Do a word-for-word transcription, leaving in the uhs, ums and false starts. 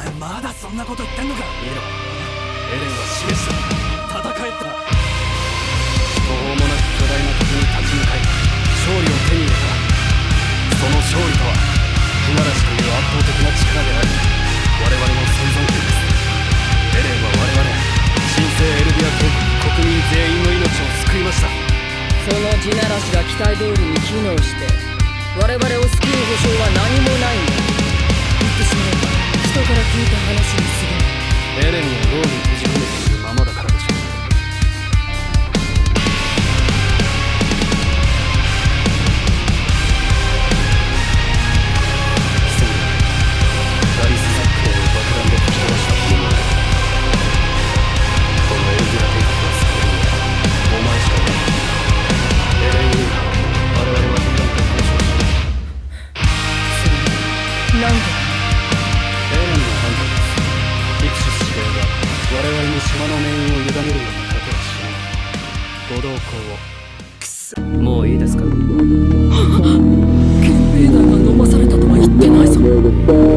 前まだそんなこと言ってんのか。見ろ、エレンは示した。戦えってな。途方もなく巨大な敵に立ち向かい勝利を手に入れた。その勝利とは地ならしという圧倒的な力であり、我々の生存権です。エレンは我々神聖エルディア帝国国民全員の命を救いました。 その地ならしが期待通りに機能して我々を救う保証は何もないんだ。言ってしまえば人から聞いた話にすぎない。 エレンを牢に閉じ込めているままだからでしょう。潜んだダリス・ザックを爆弾で吹き飛ばしたこの者。このエルディア帝国を救えるのはお前しかいない。エレン・ユーガー、我々は敵だと交渉した。 それなんで。 エレンの判断です。イクシス司令が我々に島の命運を委ねるような賭けはしない。ご同行を。くそ、もういいですか。 憲兵団が飲まされたとは言ってないぞ。